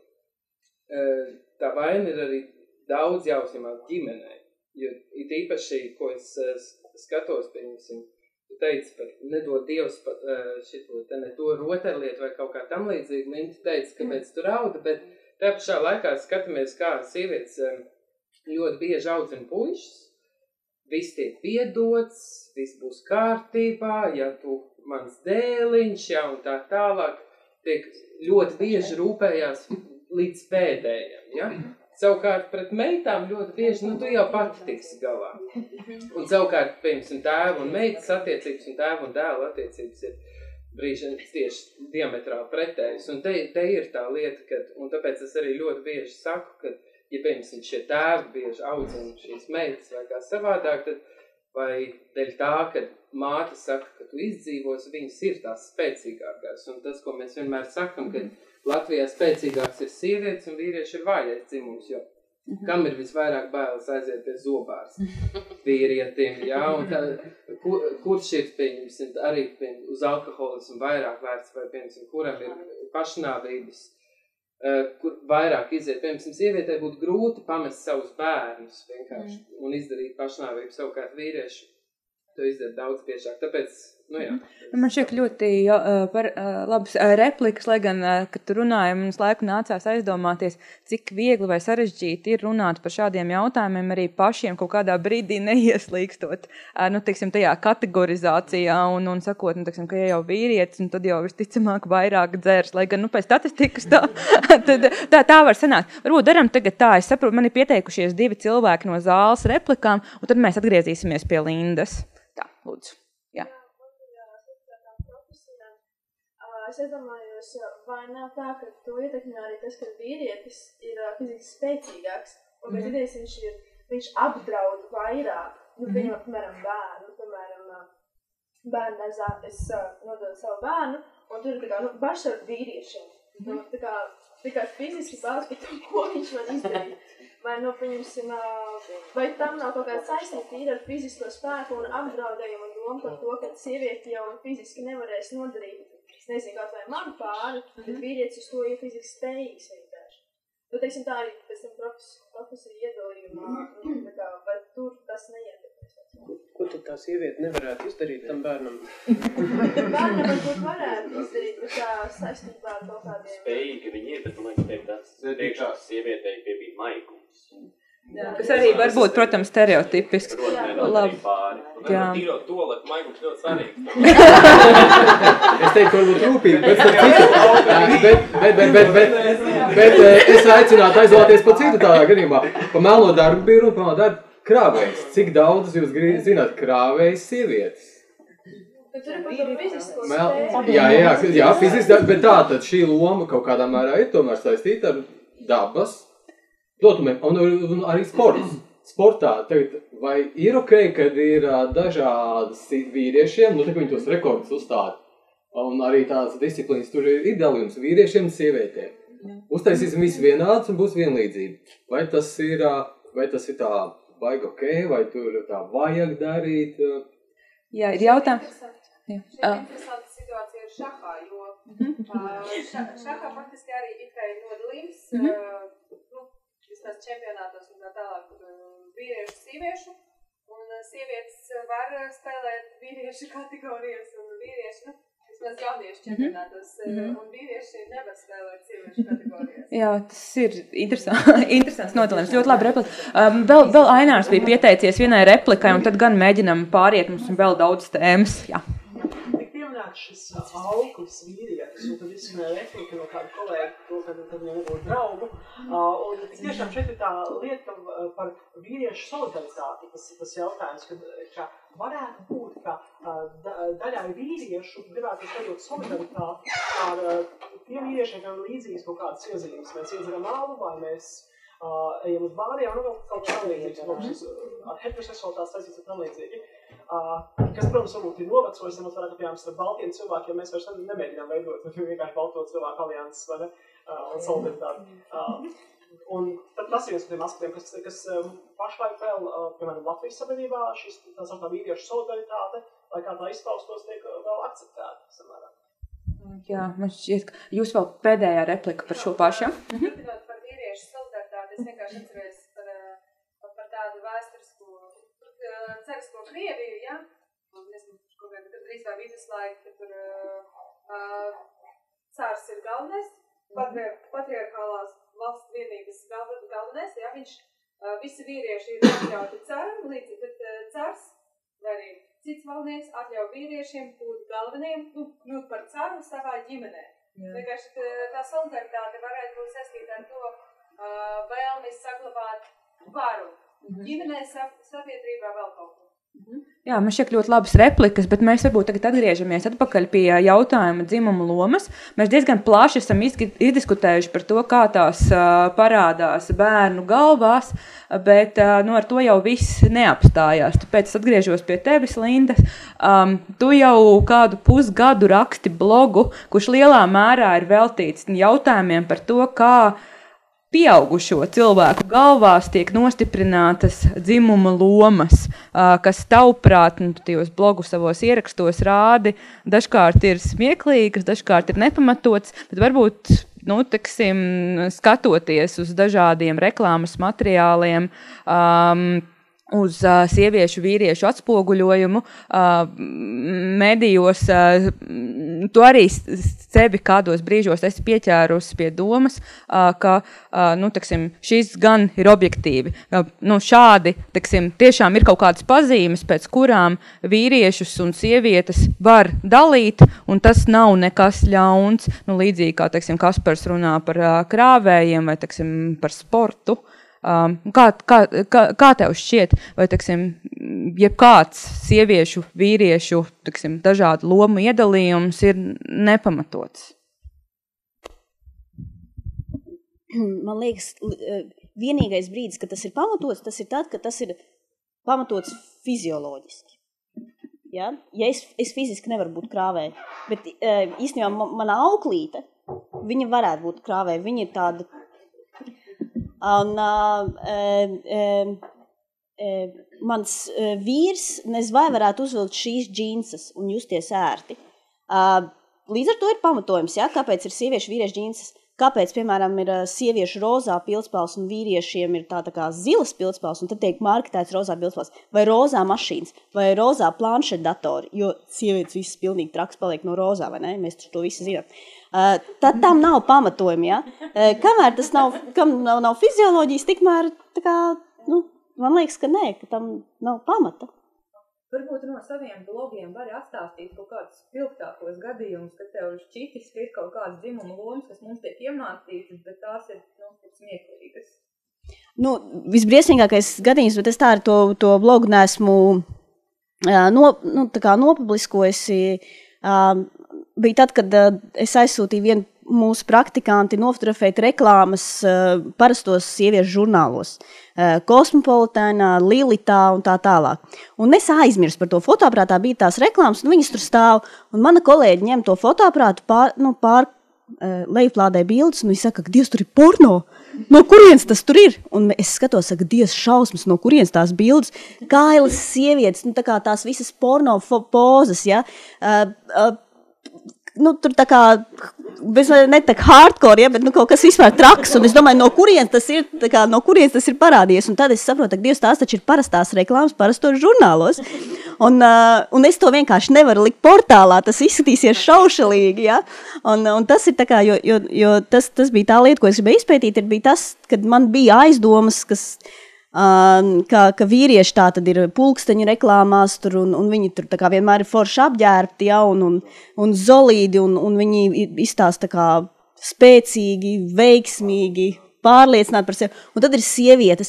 ļoti, tā vaina ir arī daudz jāuzņemās ģimenei, jo it īpaši, ko es skatos, piemēram, tu teici par nedod Dievs pat šito te ne to rotaļlietu vai kaut kā tam līdzīgi, Linta teica, kāpēc tu rauda, bet tajā pašā laikā skatāmies, kā sievietes ļoti bieži audzina puišas, viss tiek piedots, viss būs kārtībā, ja tu mans dēliņš, ja, un tā tālāk, tiek ļoti bieži rūpējās līdz pēdējiem, ja. Savukārt pret meitām ļoti bieži, tu jau pati tiksi galā. Un savukārt, piemēram, tēvu un meitas attiecības un tēvu un dēlu attiecības ir brīži tieši diametrāli pretējas. Un te ir tā lieta, un tāpēc es arī ļoti bieži saku, ka, ja, piemēram, šie tēvi bieži audzina šīs meitas vai kā savādāk, tad vai dēļ tā, ka māte saka, ka tu izdzīvos, viņas ir tās spēcīgākās. Un tas, ko mēs vienmēr sakam, ka Latvijā spēcīgāks ir sievietes un vīrieši ir vājais dzimums, jo kam ir visvairāk bailes aiziet pie zobārs vīrietim, jā, un tā, kurš ir, pieņemsim, arī uz alkoholismu vairāk vērts, vai, pieņemsim, kuram ir pašnāvības, kur vairāk iziet, piemēram, sievietē būtu grūti pamest savus bērnus vienkārši un izdarīt pašnāvību, savukārt vīrieši to izdara daudz biežāk, tāpēc, jā. Man šķiet ļoti labas replikas, lai gan, kad tu runāji, mums laiku nācās aizdomāties, cik viegli vai sarežģīti ir runāt par šādiem jautājumiem arī pašiem kaut kādā brīdī neieslīkstot, teiksim, tajā kategorizācijā un sakot, teiksim, ka jau vīrietis, un tad jau visticamāk vairāk dzers, lai gan, pēc statistikas tā var sanākt. Varbūt daram tagad tā, es saprotu, man ir pieteikušies 2 cilvēki no zāles replikām, un tad mēs atgriezīsimies pie Lindas. Tā, lūdzu. Jā. Es iedomājos, vai nav tā, ka to ietekmē arī tas, ka vīrietis ir fiziski spēcīgāks, un pēc idejas viņš apdraud vairāk, piemēram, bērnu, bērndarzā es nododu savu bērnu, un tur ir tā kā, bažs ar vīriešiem, tā kā fiziski bāz par to, ko viņš var izdarīt. Vai, pieņemsim, vai tam nav kaut kāda saistība ir ar fizisko spēku un apdraudējumu un domu par to, ka sievieti jau fiziski nevarēs nodarīt, es nezinu, kā vai manu pāri, bet vīrietis uz to ir fiziski spējīgs vienkārši. Teiksim, tā arī pēc tam profesija iedalījumā, vai tur tas neietekmēs. Ko tad tā sieviete nevarētu izdarīt tam bērnam? Bērnam varbūt varētu izdarīt, bet tā saistībā ar kaut kādiem... Spējīgi viņi ir, bet man liekas, tas priekšās sievietei piebīt maigums. Kas arī var būt, protams, stereotipisks. Labi. Tīrot toaletu maigums ļoti svarīgs. Es teiktu, varbūt rūpīgi, bet es aicinātu aizvēlēties pa citu tādā gadījumā. Pa melno darbu bija runa, pa melno darbu krāvējs. Cik daudz jūs zināt krāvējs sievietes? Bet tur ir par to fizisko spēju. Jā, fiziski, bet tā tad šī loma kaut kādā mērā ir tomēr saistīta ar dabas Dotumiem, un arī sportā, tagad, vai ir ok, kad ir dažādas vīriešiem, tā kā viņi tos rekordus uzstāda, un arī tādas disciplīnas, tur ir dalījums vīriešiem un sievietēm. Uztaisīsim visi vienāds un būs vienlīdzība. Vai tas ir tā baigi ok, vai tur tā vajag darīt? Jā, ir jautājums. Šī interesanta situācija ir šahā, jo šahā faktiski arī it kā ir nodalījums, vismaz čempionātos un tā tālāk vīriešu, sieviešu, un sievietes var spēlēt vīriešu kategorijas un vīriešu, vismaz jauniešu čempionātos, un vīrieši nevar spēlēt sieviešu kategorijas. Jā, tas ir interesants nodalījums. Ļoti labi replika. Vēl Ainārs bija pieteicies vienai replikai, un tad gan mēģinam pāriet, mums ir vēl daudz tēmas. Jā. Šis auklis vīrietis, un tad izskanēja replika no kāda kolēģa, to, kad viņam nebūtu draugu. Un tiešām šeit ir tā lieta par vīriešu solidaritāti, tas jautājums, ka varētu būt, ka daļai vīriešu gribētu sajūt solidaritāti ar tiem vīriešiem, kam ir līdzīgas kaut kādas iezīmes. Mēs iedzeram alu, vai mēs ejam uz bāriem, un kaut kā tam līdzīgs. Ar heteroseksualitātes saistīts ar tam līdzīgi. Kas, protams, varbūt ir novecojis, mums vairāk apjām starp baltiem cilvēkiem, mēs vairs nemēģinām veidot vienkārši balto cilvēku alianses, vai ne, un solidaritāti. Un tad tas ir viens no tiem aspektiem, kas pašlaik vēl, piemēram, Latvijas sabiedrībā, šis tā sauktā vīriešu solidaritāte, lai kā tā izpaustos, tiek vēl akceptēta samērā. Jā, man šķiet, ka jūs vēl pēdējā replika par šo pašu. Turpinot par vīriešu solidaritāti, es vienkārši atceries par tādu vēsturisku carisko Krieviju, ja? Un nezinu, kad drīz vai viduslaika, ka tur cārs ir galvenais, patriarchālās valsts vienības galvenais, ja? Viņš, visi vīrieši ir atļauti caram, līdz tad cārs, vai arī cits valdnieks atļauj vīriešiem būt galveniem, kļūt par caru savā ģimenē. Vienkārši tā solidaritāte varētu būt saistīta ar to vēlmi saglabāt varu. Ģimenē, sabiedrībā vēl kaut ko. Jā, man šķiet ļoti labas replikas, bet mēs varbūt tagad atgriežamies atpakaļ pie jautājuma dzimuma lomas. Mēs diezgan plaši esam izdiskutējuši par to, kā tās parādās bērnu galvās, bet ar to jau viss neapstājās. Tāpēc es atgriežos pie tevis, Linda. Tu jau kādu pusgadu raksti blogu, kurš lielā mērā ir veltīts jautājumiem par to, kā pieaugušo cilvēku galvās tiek nostiprinātas dzimuma lomas, kas tavuprāt, tu tajos blogu savos ierakstos rādi, dažkārt ir smieklīgas, dažkārt ir nepamatots, bet varbūt, skatoties uz dažādiem reklāmas materiāliem, uz sieviešu, vīriešu atspoguļojumu medijos, tu arī sevi kādos brīžos esi pieķērusi pie domas, ka, šis gan ir objektīvi. Šādi, tiešām ir kaut kādas pazīmes, pēc kurām vīriešus un sievietes var dalīt, un tas nav nekas ļauns, līdzīgi kā, Kaspars runā par krāvējiem vai, par sportu. Kā tev šķiet, vai, jebkāds sieviešu, vīriešu, dažādu lomu iedalījums ir nepamatots? Man liekas, vienīgais brīdis, kad tas ir pamatots, tas ir tad, kad tas ir pamatots fizioloģiski. Ja es fiziski nevaru būt krāvēja, bet īstenībā mana auklīte, viņa varētu būt krāvēja, viņa ir tāda. Un mans vīrs vai varētu uzvilkt šīs džīnsas un justies ērti. Līdz ar to ir pamatojums, ja, kāpēc ir sieviešu vīriešu džīnsas, kāpēc, piemēram, ir sieviešu rozā pildspalvs un vīriešiem ir tā kā zilas pildspalvs, un tad tiek marketēts rozā pildspalvs, vai rozā mašīnas, vai rozā planšetdatori, jo sievietes visas pilnīgi traks paliek no rozā, vai ne? Mēs to visi zinām. Tad tam nav pamatojumi, ja? Kamēr tas nav fizioloģijas, tikmēr, man liekas, ka nē, ka tam nav pamata. Varbūt no saviem blogiem var atstāstīt kaut kādus spilgtākos gadījumus, ka tev šķitis, ka ir kaut kādas dzimuma lomas, kas mums tiek iemācītas, bet tās ir smieklīgas. Visbriesmīgākais gadījums, bet es tā ar to blogu neesmu nopubliskojusi, bija tad, kad es aizsūtīju vienu mūsu praktikanti nofotografēt reklāmas parastos sieviešu žurnālos. Kosmopolitānā, Lilitā un tā tālāk. Un es aizmirstu par to fotoaprātā, bija tās reklāmas, un viņas tur stāv, un mana kolēģi ņem to fotoaprātu lejuplādē bildes, un viņi saka, ka Dievs, tur ir porno. No kurienes tas tur ir? Un es skatos, saka, Dievs, šausmas, no kurienes tās bildes, kailas sievietes, nu tā kā tās visas porno pozas, ja, tur tā kā, ne tā hardcore, ja, bet kaut kas vispār traks, un es domāju, no kurienes tas ir parādījies, un tad es saprotu, ka Dievs, tās taču ir parastās reklāmas, parastos žurnālos, un es to vienkārši nevaru likt portālā, tas izskatīsies šaušalīgi, ja, un tas ir tā kā, jo tas bija tā lieta, ko es gribēju izpētīt, bija tas, kad man bija aizdomas, ka vīrieši tā tad ir pulksteņu reklāmās tur, un viņi tur tā kā vienmēr ir forši apģērbti, ja, un zolīdi, un viņi izstāsta tā kā spēcīgi, veiksmīgi, pārliecināti par sevi. Un tad ir sievietes.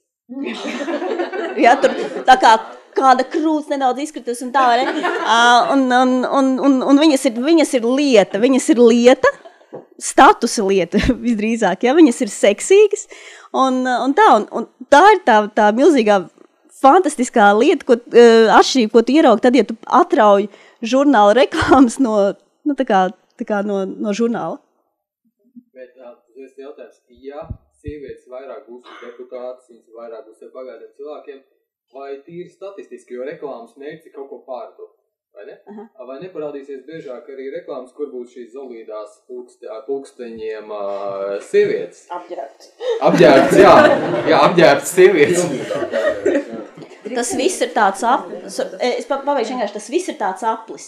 Ja, tur tā kā kāda krūts nedaudz izkritus un tā, vai ne? Un viņas ir lieta, statusa lieta visdrīzāk, ja, viņas ir seksīgas, un tā ir tā milzīgā fantastiskā lieta, atšķirība, ko tu ieraugi tad, ja tu atrauj žurnāla reklāmas no žurnāla. Bet tas jautājums, ja sievietes vairāk būs deputātas, viņas vairāk būs ar bagātiem cilvēkiem, vai tīri statistiski, jo reklāmas mērķis ir kaut ko pārdot? Vai ne? Vai neparādīsies biežāk arī reklāmas, kur būs šīs zolīdās pulksteņiem sievietes? Apģērbts, jā, apģērbts sievietes. Tas viss ir tāds aplis. Es paveikšu vienkārši, tas viss ir tāds aplis.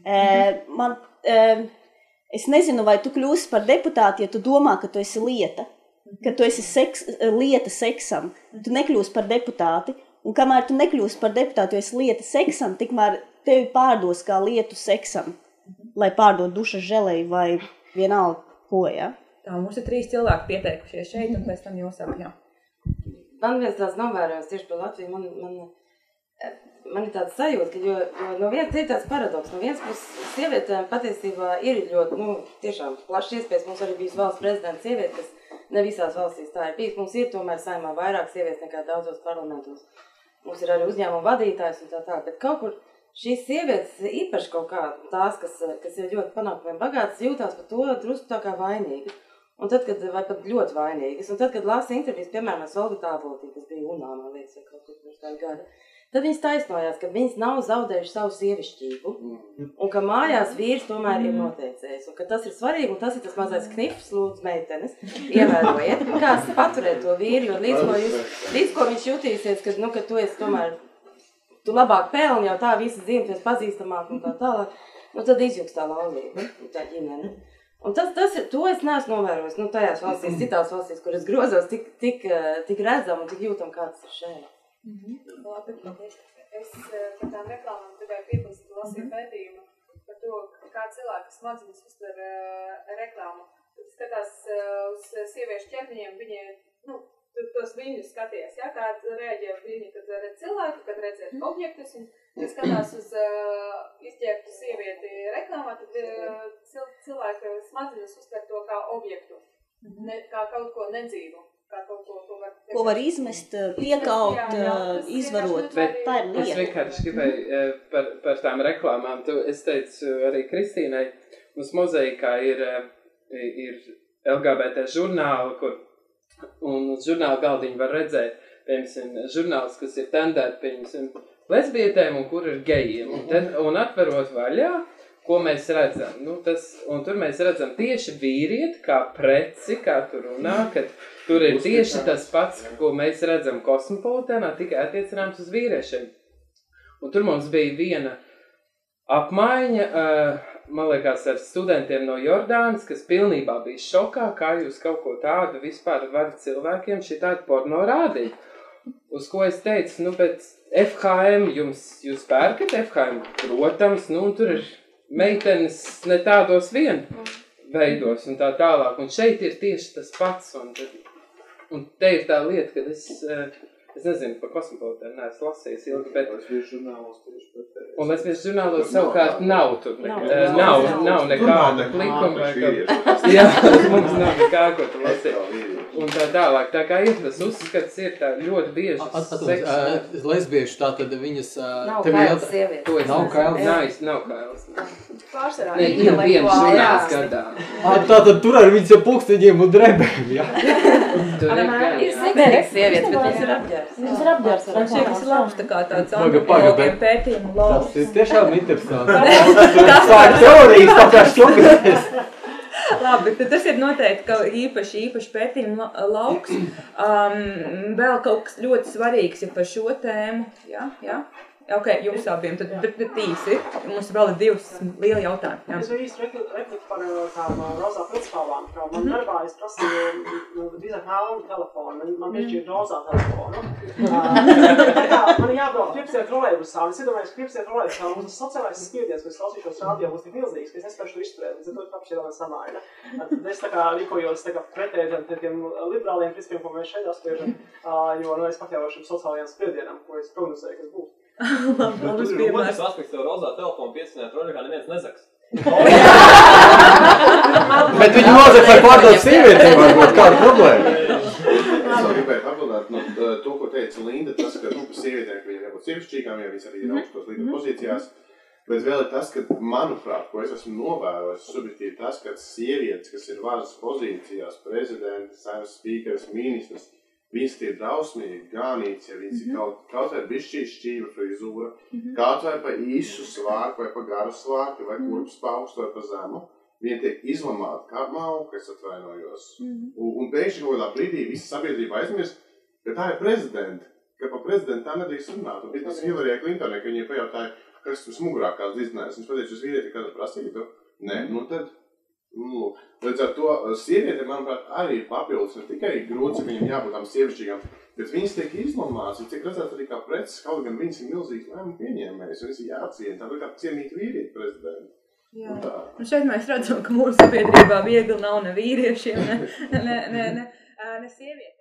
Es nezinu, vai tu kļūsi par deputāti, ja tu domā, ka tu esi lieta, ka tu esi lieta seksam. Tu nekļūsi par deputāti, un kamēr tu nekļūsi par deputāti, jo esi lieta seksam, tikmēr tevi pārdos kā lietu seksam, lai pārdod dušas želeju vai vienalga ko, ja? Tā, mums ir 3 cilvēki pieteikušies šeit, un pēc tam jūs jā. Man viens tāds novērojums tieši par Latviju, man ir tāds sajūta, ka jo no viens ir tāds paradoks, no viens puses sievietēm patiesībā ir ļoti, tiešām plašs iespējas, mums arī bijis valsts prezidents sieviete, kas ne visās valstīs tā ir bijis, mums ir tomēr saimā vairāk sievietes nekā daudzos parlamentos, mums ir arī uzņēmuma vadītājs un tā, bet kaut kur šīs sievietes īpaši kaut kā tās, kas ir ļoti panākumiem bagātas, jūtās par to drusku tā kā vainīgi. Un tad, vai pat ļoti vainīgas. Un tad, kad lasa intervijas, piemēram, ar Olgu Tāboltī, kas bija UNā, man liekas, vai kaut kur tā gada, tad viņas taisnojās, ka viņas nav zaudējuši savu sievišķību, un ka mājās vīrs tomēr ir noteicējis, un ka tas ir svarīgi, un tas ir tas mazais knifs, lūdzu, meitenes, ievērojiet, kā paturēt to vīri, jo līdz ko viņš jutīsies, ka tu esi tomēr tu labāk pelni, jau tā visi zina, tu esi pazīstamāk un tā tālāk, tad izjūgs tā laulība, tā ģimene. Un tas ir, to es neesmu novērojis, tajās valstīs, citās valstīs, kur es grozos, tik redzam un tik jūtam, kā tas ir šeit. Labi, es par tām reklāmām gribēju piebilst, lasīju pētījumu par to, kā cilvēki smadzenes uztver reklāmu. Tad skatās uz sieviešu ķermeņiem, viņi, tos viņu skaties, ja, kā reaģē viņi, kad redz cilvēku, kad redz objektus, un kad skatās uz izģērbtu sievieti reklāmā, tad cilvēka smadzenes uztver to kā objektu, kā kaut ko nedzīvu, kā kaut ko var izmest, piekaut, izvarot. Bet tā ir lieta. Es vienkārši gribēju par tām reklāmām. Es teicu arī Kristīnai, mums mozaikā ir LGBT žurnāli, un uz žurnāla galdiņu var redzēt, piemēram, žurnāls, kas ir tendēti, piemēram, lesbietēm un kur ir gejiem. Un atverot vaļā, ko mēs redzam. Un tur mēs redzam tieši vīrieti kā preci, kā tur runā, ka tur ir tieši tas pats, ko mēs redzam kosmopolitānā, tikai attiecināms uz vīriešiem. Un tur mums bija viena apmaiņa, man liekas, ar studentiem no Jordānas, kas pilnībā bija šokā, kā jūs kaut ko tādu vispār varat cilvēkiem šitādu porno rādīt. Uz ko es teicu, bet FHM jūs pērkat FHM? Protams, un tur ir meitenes ne tādos vien veidos un tā tālāk. Un šeit ir tieši tas pats. Un te ir tā lieta, kad Es nezinu, pa kosmopolitānu neesmu lasījis ilgi, bet... Lesbiešu žurnālos tieši pretēji. Un lesbiešu žurnālos savukārt nav tur nav nekāda likuma vai kaut... Jā, mums nav nekā, ko tu lasīt. Un tā tālāk, tā kā ir tas uzskats, ir tā ļoti bieži lesbiešu, tā tad viņas... Nav kailas sievietes. Nav kailas? Nav kailas. Pārsvarā. Ne, ir viens žurnāls gadā. Tātad tur ar viņas jau pulksteņiem un drebēm, jā? Ir seksīgas sievietes, bet viņas ir apģērs. Viņas ir apģērs. Man šķiet, tas ir labs tā kā tāds antropologiem pētījumu lauks. Tas ir tiešām interesanti. Tas sāk teorijas, tā kā šokas. Labi, tad tas ir noteikti ka īpaši pētījumu lauks. Vēl kaut kas ļoti svarīgs ir par šo tēmu. Jā? Ok, jums abiem, tad īsi. Mums vēl ir divas lieli jautājumi. Es vēl īsti repliku par tām rozā pilspāvām. Man darbā es prasīju drīzāk melnu telefonu. Man piešķīra rozā telefonu. Man jābrauc 15 trolejbusā. Es iedomājos, ka 15 trolejbusā mums tas sociālais spiediens, ko es klausīšos radio, būs tik milzīgs, ka es nespēšu to izturēt. Līdz ar to ir apšķirāmā samāja. Tad es tā kā rīkojos pretēji tiem liberāliem principiem, ko mēs šeit apspriežam, jo es pakļauju šim sociālajiem spiedienam, ko es prognozēju, kas būs. Tur ir otrs aspekts, tev rozā telefonu 15 trolejbusā neviens nezaks. Bet viņi nozaks, lai pārdod sievietēm, varbūt kāda problēma. Es gribēju papildināt to, ko teica Linda, tas, ka par sievietēm, ka viņiem jābūt sievišķīgām, ja viņas arī ir augstos līdera pozīcijās. Bet vēl ir tas, ka, manuprāt, ko es esmu novērojis, subjektīvi tas, ka sievietes, kas ir varas pozīcijās, prezidents, saimnes spīkeris, ministrs, viņas tie drausmīgi gānīts, ja viņas ir kaut vai bišķī šķīva frizūra, kaut vai pa īsu svārku, vai pa garu svārku, vai kurps pa augstu, vai pa zemu, viņi tiek izlamāti kā mauka, es atvainojos. Un pēkšņi kaut kādā brīdī visa sabiedrība aizmirst, ka tā ir prezidenta, ka pa prezidentu tā nedrīkst runāt. Un tas Hillaryjai Clintonai, ka viņai pajautāja, kas tas mugurā kāds izdinājās, viņš pateica, uz vīrieti kādu prasītu. Nē, nu tad... Līdz ar to sieviete, manuprāt, arī papildus ne tikai grūts, ka viņam jābūt tām sievišķīgām, bet viņas tiek izlamāts, un tiek redzēts arī kā preces, kaut gan viņas ir milzīgs lēmumu pieņēmējs, un viņas ir jāciena, tā kā cienīt vīrieti prezidentu. Jā. Un šeit mēs redzam, ka mūsu sabiedrībā viegli nav ne vīriešiem, ne sievieti.